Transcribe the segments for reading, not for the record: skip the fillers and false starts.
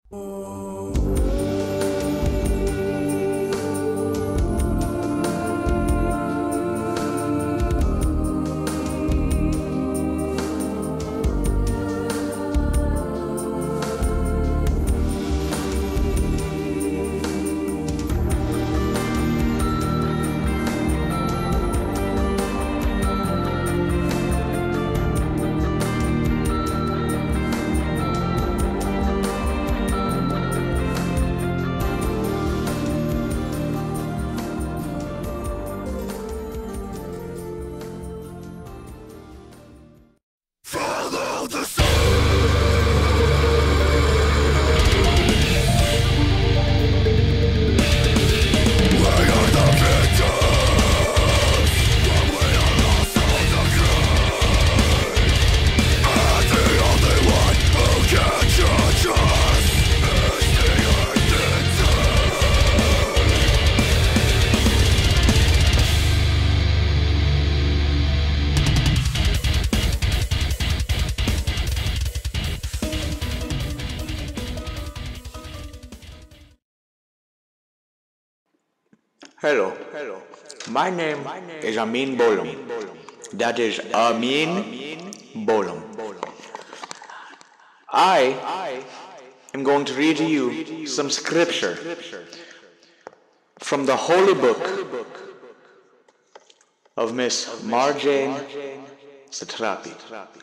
Hello, my name is Amin Bolam. That is Amin Bolam. I am going to read to you some scripture from the holy book of Miss Marjane Satrapi.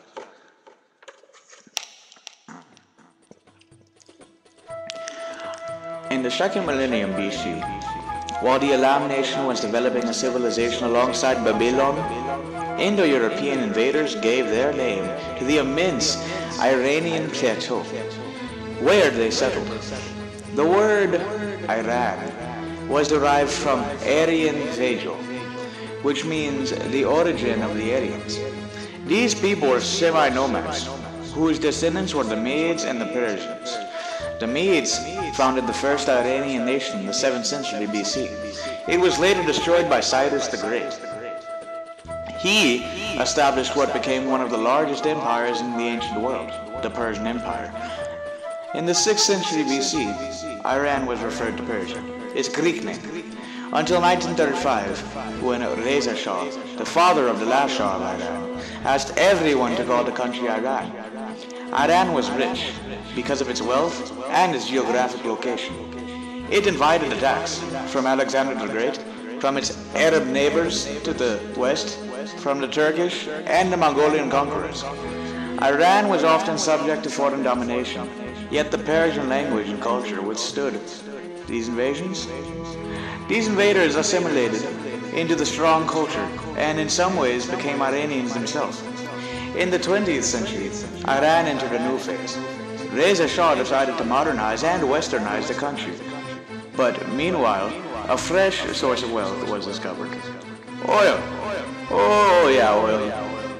In the second millennium BC, while the Elam nation was developing a civilization alongside Babylon, Indo-European invaders gave their name to the immense Iranian plateau, where they settled. The word Iran was derived from Aryan Vejo, which means the origin of the Aryans. These people were semi-nomads, whose descendants were the Medes and the Persians. The Medes founded the first Iranian nation in the 7th century BC. It was later destroyed by Cyrus the Great. He established what became one of the largest empires in the ancient world, the Persian Empire. In the 6th century BC, Iran was referred to Persia, its Greek name, until 1935, when Reza Shah, the father of the last Shah of Iran, asked everyone to call the country Iran. Iran was rich because of its wealth and its geographic location. It invited attacks from Alexander the Great, from its Arab neighbors to the west, from the Turkish and the Mongolian conquerors. Iran was often subject to foreign domination, yet the Persian language and culture withstood these invasions. These invaders assimilated into the strong culture and in some ways became Iranians themselves. In the 20th century, Iran entered a new phase. Reza Shah decided to modernize and westernize the country. But meanwhile, a fresh source of wealth was discovered. Oil. Oh yeah, oil.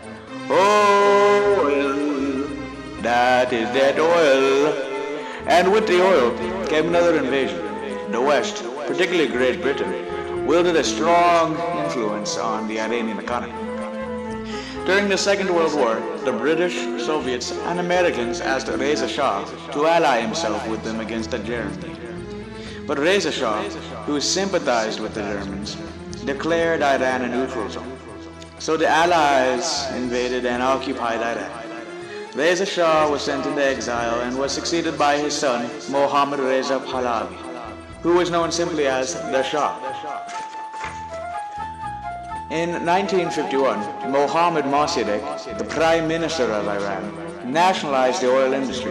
Oil. That is that oil. And with the oil came another invasion. The West, particularly Great Britain, wielded a strong influence on the Iranian economy. During the Second World War, the British, Soviets, and Americans asked Reza Shah to ally himself with them against the Germans. But Reza Shah, who sympathized with the Germans, declared Iran a neutral zone. So the Allies invaded and occupied Iran. Reza Shah was sent into exile and was succeeded by his son, Mohammad Reza Pahlavi, who was known simply as the Shah. In 1951, Mohammad Mossadegh, the Prime Minister of Iran, nationalized the oil industry.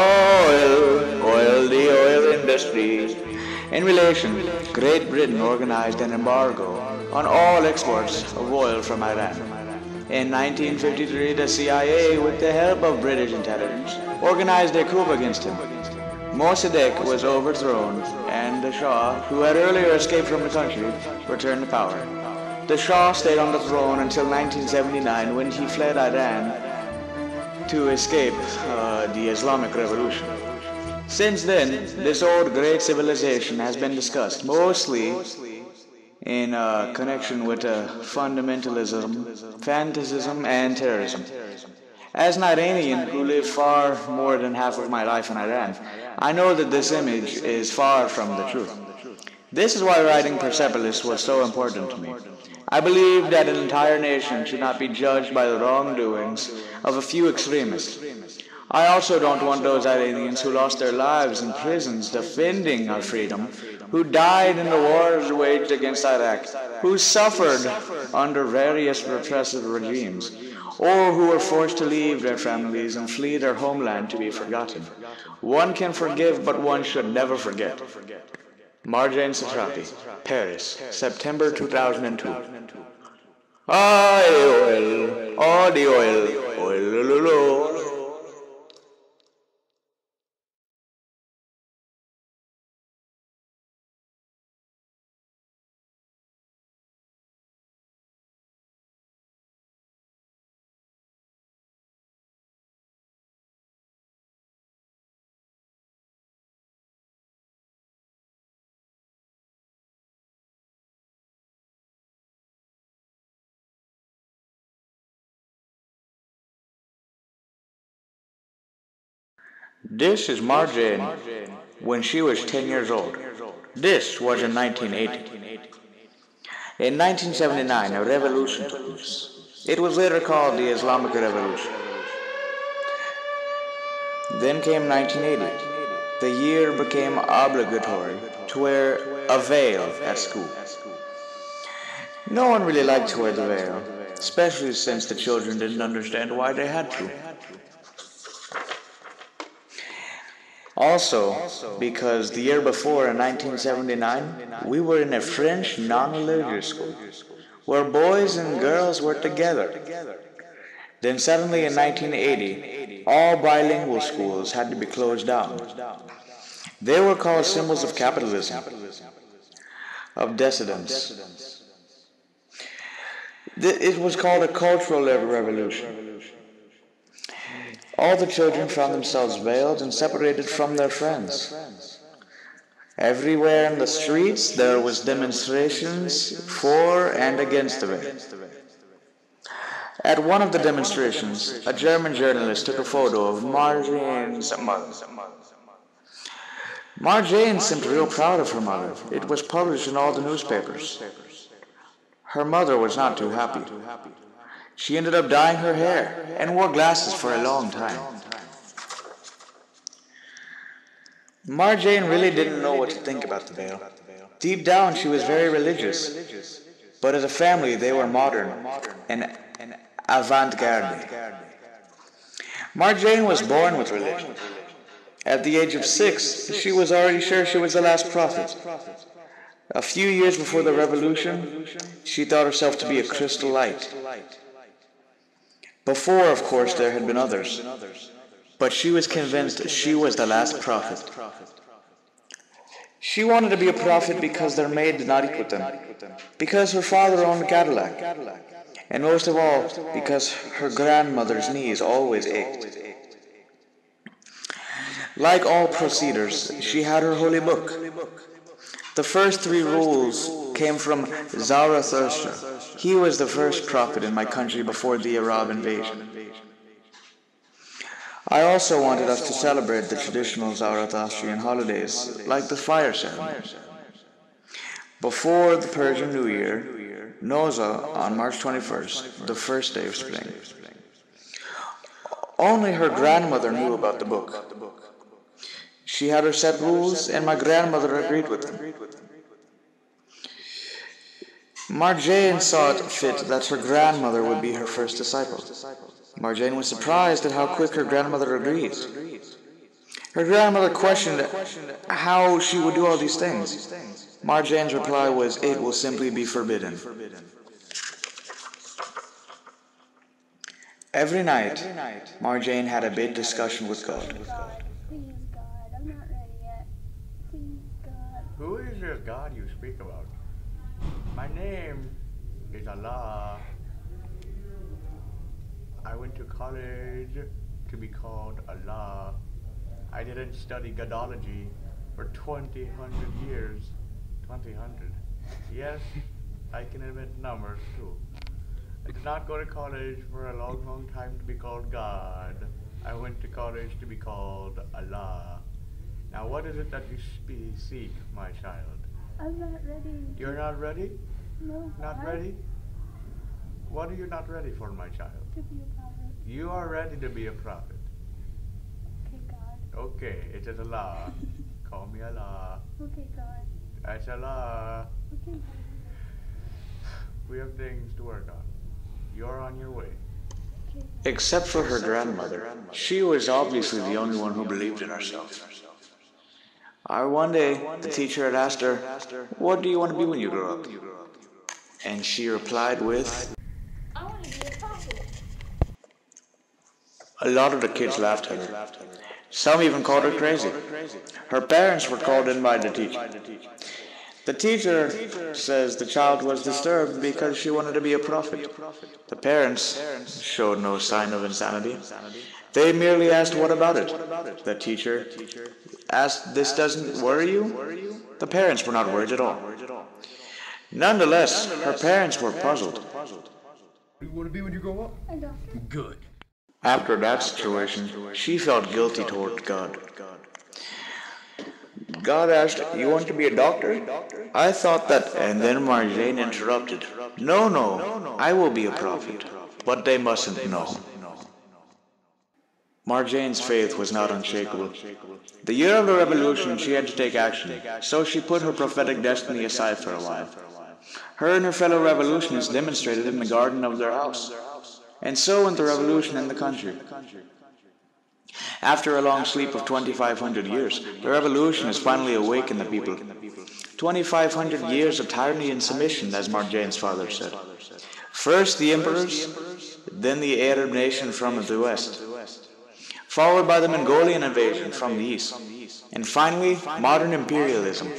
Oil, the oil industry. In relation, Great Britain organized an embargo on all exports of oil from Iran. In 1953, the CIA, with the help of British intelligence, organized a coup against him. Mossadegh was overthrown, and the Shah, who had earlier escaped from the country, returned to power. The Shah stayed on the throne until 1979, when he fled Iran to escape the Islamic Revolution. Since then, this old great civilization has been discussed, mostly in connection with fundamentalism, fanaticism, and terrorism. As an Iranian who lived far more than half of my life in Iran, I know that this image is far from the truth. This is why writing Persepolis was so important to me. I believe that an entire nation should not be judged by the wrongdoings of a few extremists. I also don't want those aliens who lost their lives in prisons defending our freedom, who died in the wars waged against Iraq, who suffered under various repressive regimes, or who were forced to leave their families and flee their homeland to be forgotten. One can forgive, but one should never forget. Marjane Satrapi, Paris, September 2002. Ah, oil, oh the oil, oil, This is Marjane when she was 10 years old. This was in 1980. In 1979, a revolution took place. It was later called the Islamic Revolution. Then came 1980. The year became obligatory to wear a veil at school. No one really liked to wear the veil, especially since the children didn't understand why they had to. Also, because the year before, in 1979, we were in a French non-religious school, where boys and girls were together. Then suddenly in 1980, all bilingual schools had to be closed down. They were called symbols of capitalism, of dissidence. It was called a cultural revolution. All the children found themselves veiled and separated from their friends. Everywhere in the streets there was demonstrations for and against the veil. At one of the demonstrations, a German journalist took a photo of Marjane's mother. Marjane seemed real proud of her mother. It was published in all the newspapers. Her mother was not too happy. She ended up dyeing her hair and wore glasses for a long time. Marjane really didn't know what to think about the veil. Deep down, she was very religious. But as a family, they were modern and avant-garde. Marjane was born with religion. At the age of 6, she was already sure she was the last prophet. A few years before the revolution, she thought herself to be a crystal light. Before, of course, there had been others, but she was convinced she was the last prophet. She wanted to be a prophet because their maid did not eat with them, because her father owned a Cadillac, and most of all, because her grandmother's knees always ached. Like all proceeders, she had her holy book. The first 3 rules came from Zarathustra. He was the first prophet in my country before the Arab invasion. I also wanted us to celebrate the traditional Zarathustrian holidays, like the fire ceremony. Before the Persian New Year, Noza on March 21st, the first day of spring. Only her grandmother knew about the book. She had her set rules, and my grandmother agreed with them. Marjane saw it fit that her grandmother would be her first disciple. Marjane was surprised at how quick her grandmother agreed. Her grandmother questioned how she would do all these things. Marjane's reply was, "It will simply be forbidden." Every night, Marjane had a big discussion with God. Please, God, I'm not ready yet. Please, God. Who is this God you speak about? My name is Allah. I went to college to be called Allah. I didn't study Godology for 2,000 years. 2,000. Yes, I can invent numbers too. I did not go to college for a long, time to be called God. I went to college to be called Allah. Now, what is it that you seek, my child? I'm not ready. You're not ready? No, Not God. ready? What are you not ready for, my child? To be a prophet. You are ready to be a prophet. Okay, God. Okay, it is Allah. Call me Allah. Okay, God. That's Allah. Okay, God. We have things to work on. You're on your way. Okay. Except for her grandmother. She was obviously the only one who believed in herself. One day, the teacher had asked her, "What do you want to be when you grow up?" And she replied with, I want to be a prophet. a lot of the kids laughed at her. Some even called her crazy. Her parents were called in by the teacher. The teacher says the child was disturbed because she wanted to be a prophet. The parents showed no sign of insanity. They merely asked, "What about it?" The teacher asked, "This doesn't worry you?" The parents were not worried at all. Nonetheless, her parents were puzzled. What do you want to be when you grow up? A doctor. Good. After that situation, she felt guilty toward God. God asked, "You want to be a doctor?" I thought that, and then Marjane interrupted. No, I will be a prophet, but they mustn't know. Marjane's faith was not unshakable. The year of the revolution, she had to take action, so she put her prophetic destiny aside for a while. Her and her fellow revolutionists demonstrated in the garden of their house, and so went the revolution in the country. After a long sleep of 2,500 years, the revolution is finally awake in the people. 2,500 years of tyranny and submission, as Marjane's father said. First the emperors, then the Arab nation from the west, followed by the Mongolian invasion from the east, and finally modern imperialism.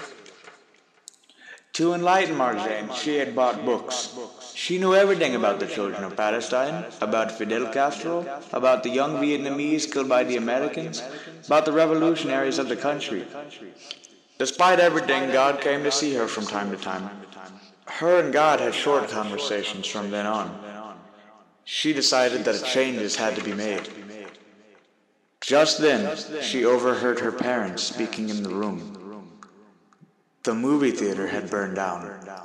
To enlighten Marjane, she had bought books. She knew everything about the children of Palestine, about Fidel Castro, about the young Vietnamese killed by the Americans, about the revolutionaries of the country. Despite everything, God came to see her from time to time. Her and God had short conversations from then on. She decided that changes had to be made. Just then, she overheard her parents speaking in the room. The movie theater had burned down.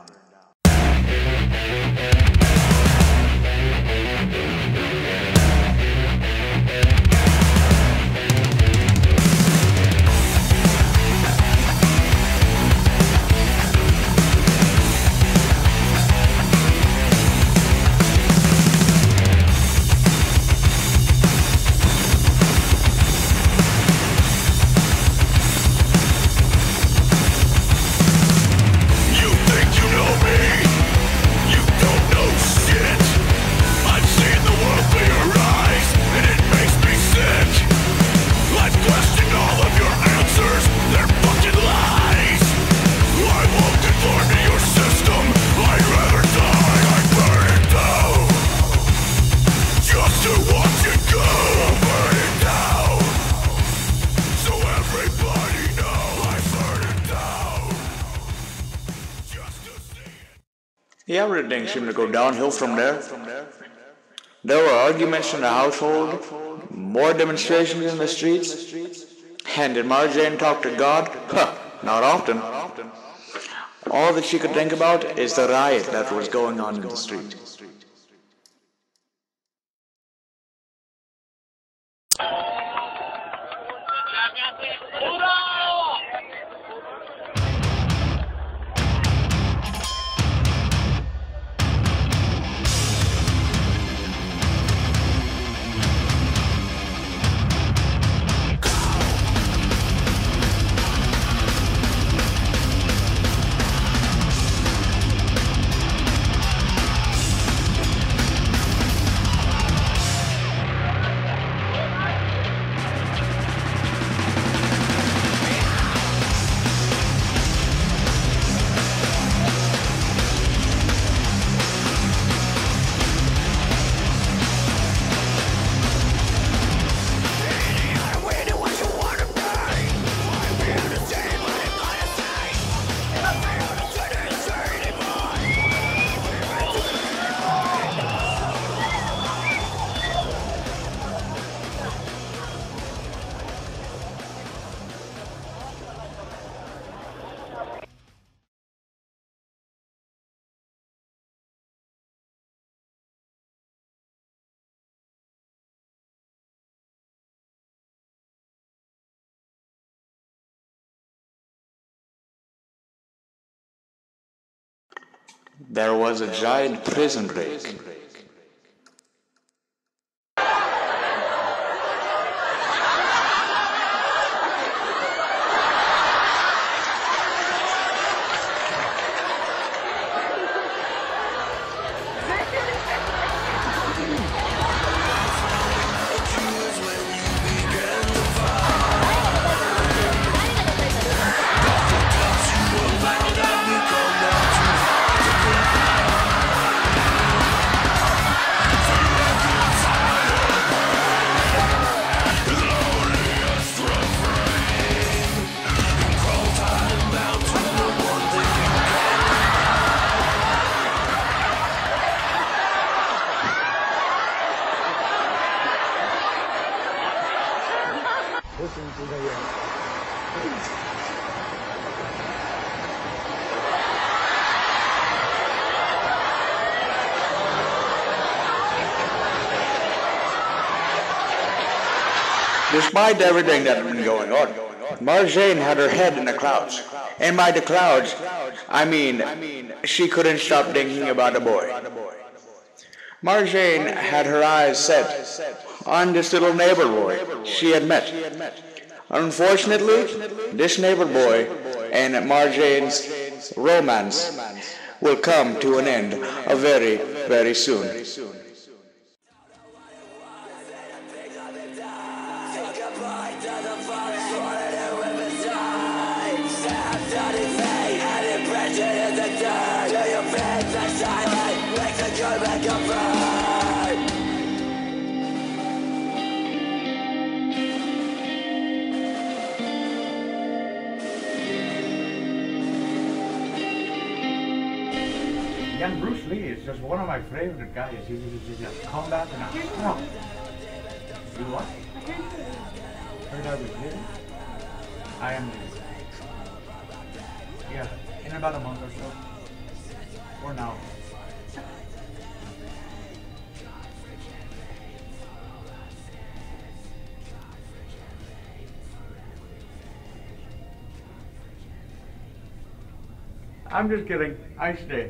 Everything seemed to go downhill from there. There were arguments in the household, more demonstrations in the streets, and did Marjane talk to God? Not often. All that she could think about is the riot that was going on in the street. there was a giant prison break. Despite everything that had been going on, Marjane had her head in the clouds. And by the clouds, I mean she couldn't stop thinking about the boy. Marjane had her eyes set on this little neighbor boy she had met. Unfortunately, this neighbor boy and Marjane's romance will come to an end very, very soon. Young Bruce Lee is just one of my favorite guys. He's a combat and a... Oh. You what? Heard I was here? I am here. Yeah, in about a month or so. Or now. I'm just kidding. I stay.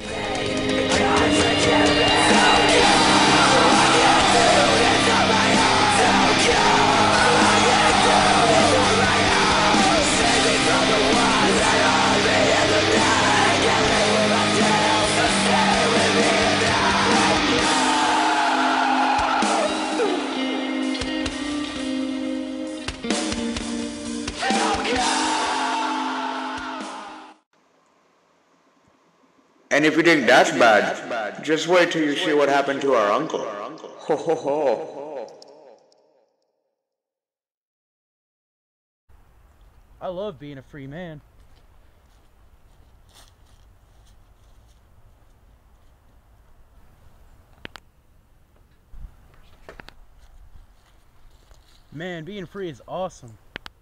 And if you think that's bad, just wait till you see what happened to our uncle. Ho ho ho. I love being a free man. Man, being free is awesome.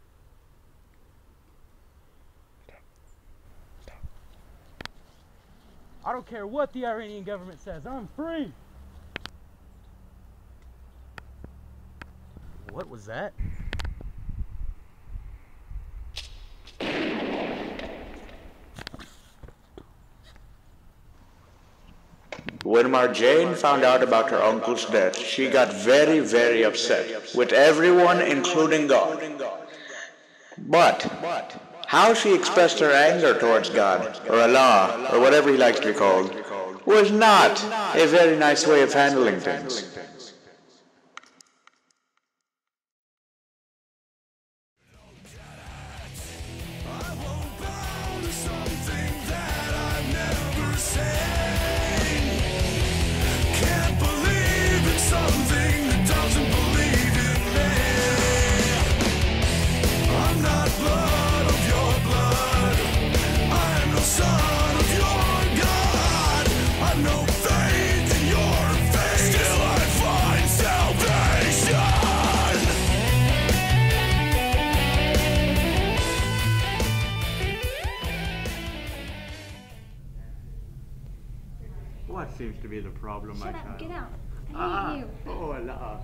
I don't care what the Iranian government says, I'm free! What was that? When Marjane found out about her uncle's death, she got very, very upset with everyone, including God. But how she expressed her anger towards God, or Allah, or whatever he likes to be called, was not a very nice way of handling things. What seems to be the problem, my Shut child? up, get out. I hate you. Oh, Allah.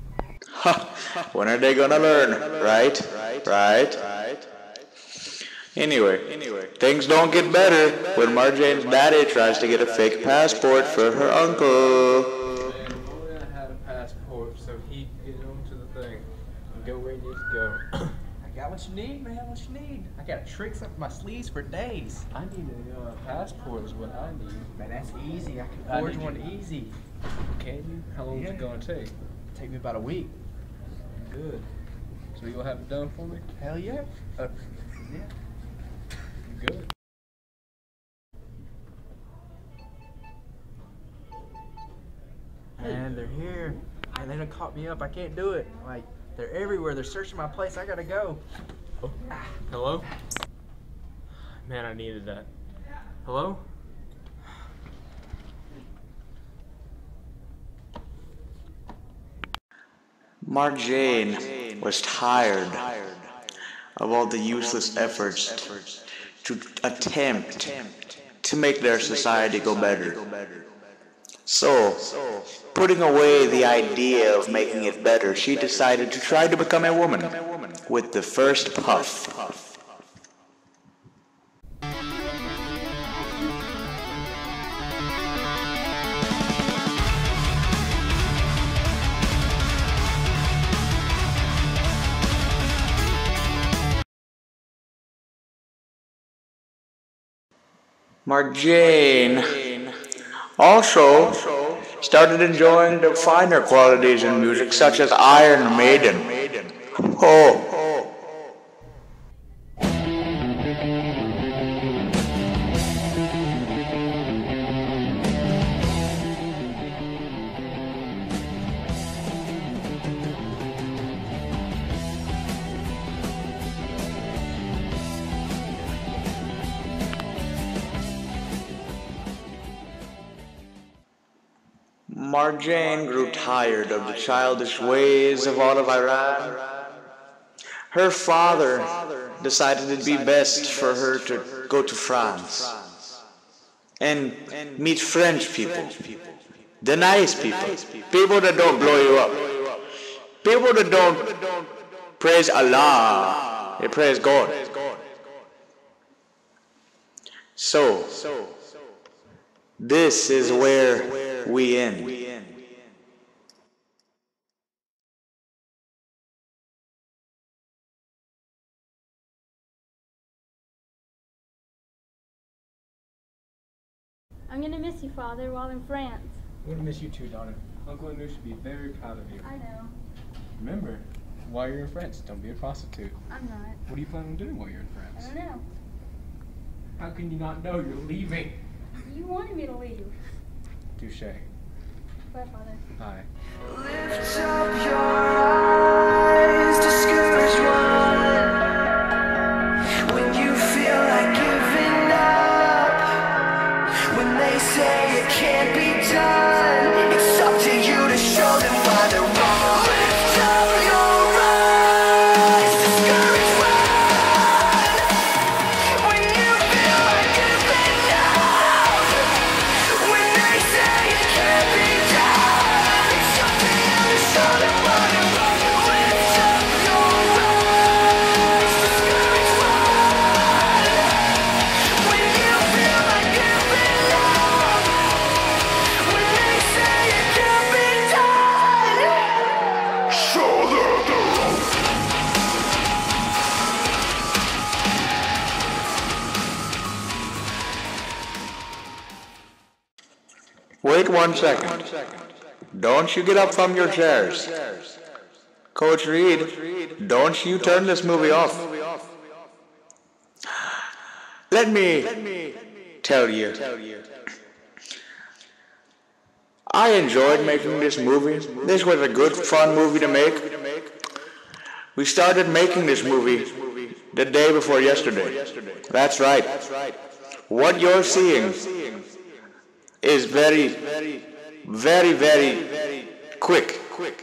When are they gonna learn? Right? Anyway, things don't get better when Marjane's daddy tries to get a fake passport for her uncle. Man, if only I had a passport so he could get onto the thing and go where he needs to go. I got what you need, man. What you need? I got tricks up my sleeves for days. I need a passport is what I need. Man, that's easy. I can I forge need one you. easy. Can you? How long is it gonna take? Take me about a week. Good. So you gonna have it done for me? Hell yeah. Yeah. Good. Man, they're here. Man, they done caught me up. I can't do it. Like, they're everywhere. They're searching my place. I gotta go. Oh. Hello? Man, I needed that. Hello? Marjane was tired of all the useless efforts to attempt to make their society go better. So, putting away the idea of making it better, she decided to try to become a woman with the first puff. Marjane also started enjoying the finer qualities in music, such as Iron Maiden. Oh. Marjane grew tired of the childish ways of all of Iran. Her father decided it'd be best for her to go to France and meet French people, the nice people, people that don't blow you up, people that don't praise Allah, they praise God. So, this is where we end. I'm gonna miss you, Father, while in France. I'm gonna miss you too, daughter. Uncle Anu should be very proud of you. I know. Remember, while you're in France, don't be a prostitute. I'm not. What do you plan on doing while you're in I France? don't know. How can you not know you're leaving? You wanted me to leave. Touche. Bye, Father. Hi. Lift up your eyes, discouraged one. When you feel like giving up, when they say it can't be done, it's up to you to show them why they're wrong. Lift up your eyes, discouraged one. When you feel like giving up, when they say it can't be done, it's up to you to show them why they're wrong. Lift up your eyes, discouraged one. When you feel like giving up, when they say it can't be done, show them the road. Wait 1 second. Don't you get up from your chairs. Coach Reed, don't you turn this movie off. Let me tell you. I enjoyed making this movie. This was a good, fun movie to make. We started making this movie the day before yesterday. That's right. What you're seeing is very quick.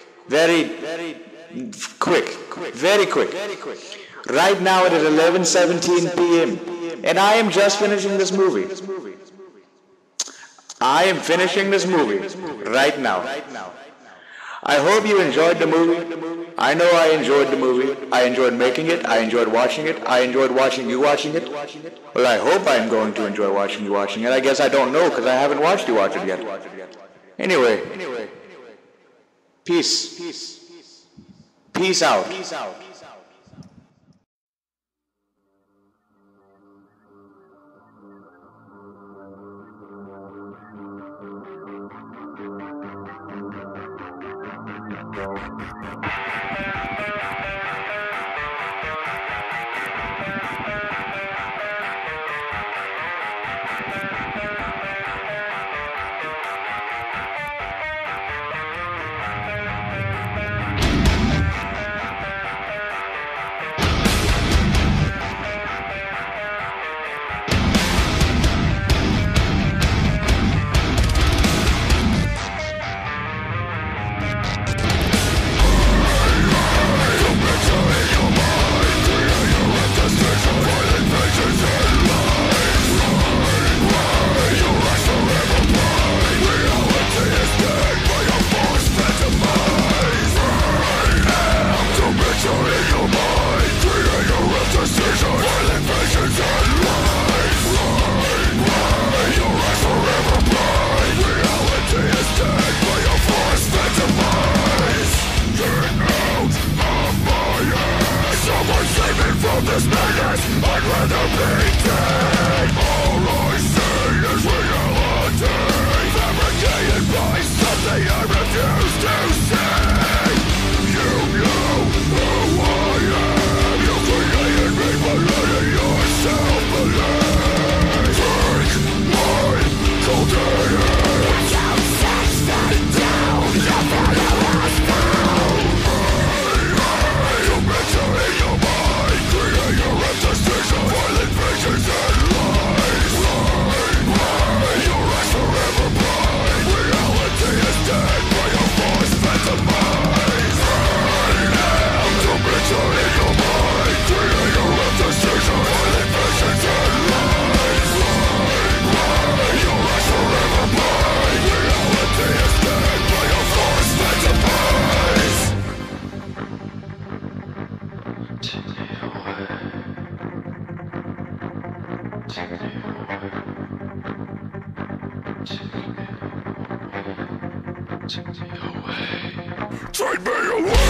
Very quick. Right now it is 11:17 p.m. and I am just finishing this movie. I am finishing this movie right now. I hope you enjoyed the movie. I know I enjoyed the movie. I enjoyed making it. I enjoyed watching it. I enjoyed watching you watching it. Well, I hope I'm going to enjoy watching you watching it. I guess I don't know because I haven't watched you watch it yet. Anyway, peace. Peace out. Take me away.